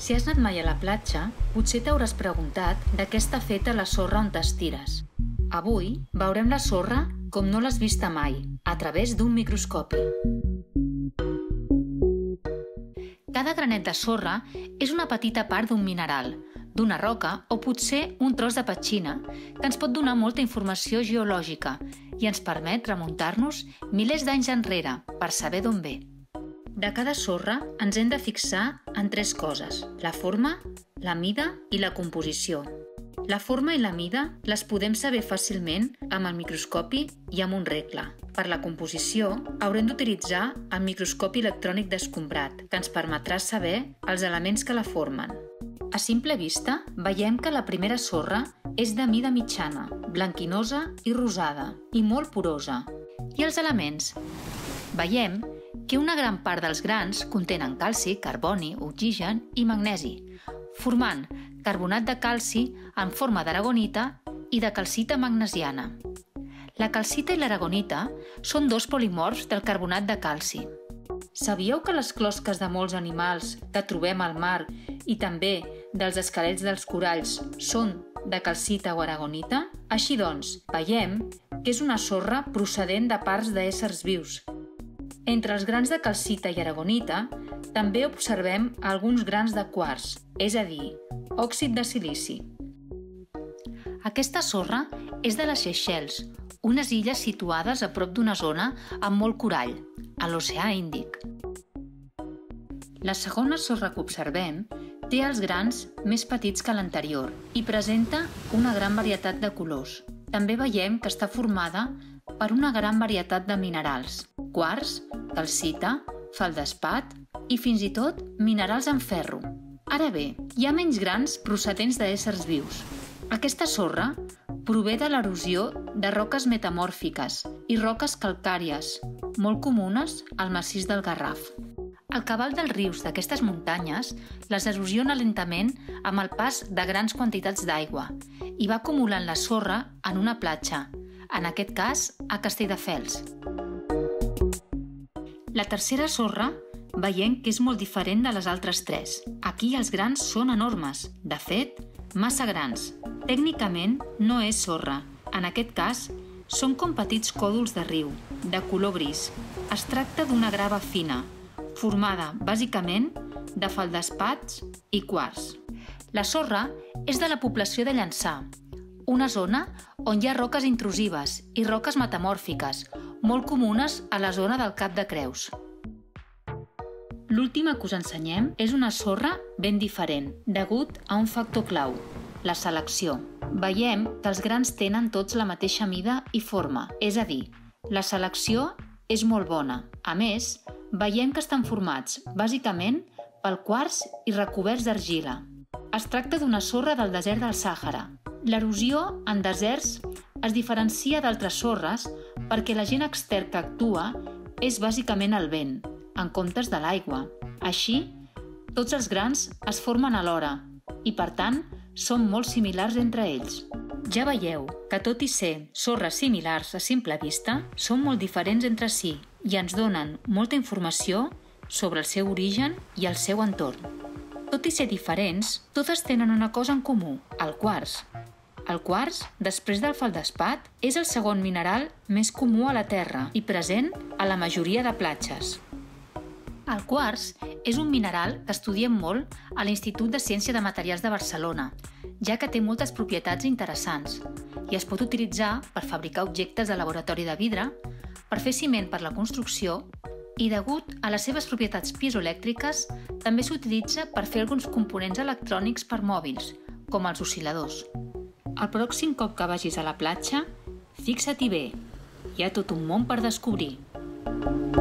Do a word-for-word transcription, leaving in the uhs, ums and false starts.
Si has anat mai a la platja, potser t'hauràs preguntat de què està feta la sorra on t'estires. Avui veurem la sorra com no l'has vista mai, a través d'un microscopi. Cada granet de sorra és una petita part d'un mineral, d'una roca o potser un tros de petxina que ens pot donar molta informació geològica i ens permet remuntar-nos milers d'anys enrere per saber d'on ve. De cada sorra ens hem de fixar en tres coses: la forma, la mida i la composició. La forma i la mida les podem saber fàcilment amb el microscopi i amb un regle. Per la composició haurem d'utilitzar el microscopi electrònic d'escombrat, que ens permetrà saber els elements que la formen. A simple vista, veiem que la primera sorra és de mida mitjana, blanquinosa i rosada, i molt porosa. I els elements? Veiem que una gran part dels grans contenen calci, carboni, oxigen i magnesi, formant carbonat de calci en forma d'aragonita i de calcita magnesiana. La calcita i l'aragonita són dos polimorfs del carbonat de calci. Sabíeu que les closques de molts animals que trobem al mar i també dels esquelets dels coralls són de calcita o aragonita? Així doncs, veiem que és una sorra procedent de parts d'éssers vius. Entre els grans de calcita i aragonita també observem alguns grans de quars, és a dir, òxid de silici. Aquesta sorra és de les Seychelles, unes illes situades a prop d'una zona amb molt corall, a l'oceà Índic. La segona sorra que observem té els grans més petits que l'anterior i presenta una gran varietat de colors. També veiem que està formada per una gran varietat de minerals: quars, calcita, feldespat i fins i tot minerals en ferro. Ara bé, hi ha menys grans procedents d'éssers vius. Aquesta sorra prové de l'erosió de roques metamòrfiques i roques calcàries, molt comunes al massís del Garraf. El cabal dels rius d'aquestes muntanyes les erosiona lentament amb el pas de grans quantitats d'aigua i va acumulant la sorra en una platja, en aquest cas a Castelldefels. La tercera sorra veiem que és molt diferent de les altres tres. Aquí els grans són enormes, de fet, massa grans. Tècnicament no és sorra. En aquest cas, són com petits còdols de riu, de color gris. Es tracta d'una grava fina, formada bàsicament de feldespats i quars. La sorra és de la població de Llançà, una zona on hi ha roques intrusives i roques metamòrfiques, molt comunes a la zona del Cap de Creus. L'última que us ensenyem és una sorra ben diferent, degut a un factor clau, la selecció. Veiem que els grans tenen tots la mateixa mida i forma, és a dir, la selecció és molt bona. A més, veiem que estan formats, bàsicament, pel quars i recoberts d'argila. Es tracta d'una sorra del desert del Sàhara. L'erosió en deserts es diferencia d'altres sorres perquè l'agent extern que actua és bàsicament el vent, en comptes de l'aigua. Així, tots els grans es formen alhora i, per tant, són molt similars entre ells. Ja veieu que, tot i ser sorres similars a simple vista, són molt diferents entre si i ens donen molta informació sobre el seu origen i el seu entorn. Tot i ser diferents, totes tenen una cosa en comú, el quars. El quars, després del feldespat, és el segon mineral més comú a la Terra i present a la majoria de platges. El quars és un mineral que estudiem molt a l'Institut de Ciència de Materials de Barcelona, ja que té moltes propietats interessants i es pot utilitzar per fabricar objectes de laboratori de vidre, per fer ciment per la construcció i, degut a les seves propietats piezoelèctriques, també s'utilitza per fer alguns components electrònics per mòbils, com els oscil·ladors. El pròxim cop que vagis a la platja, fixa-t'hi bé, hi ha tot un món per descobrir.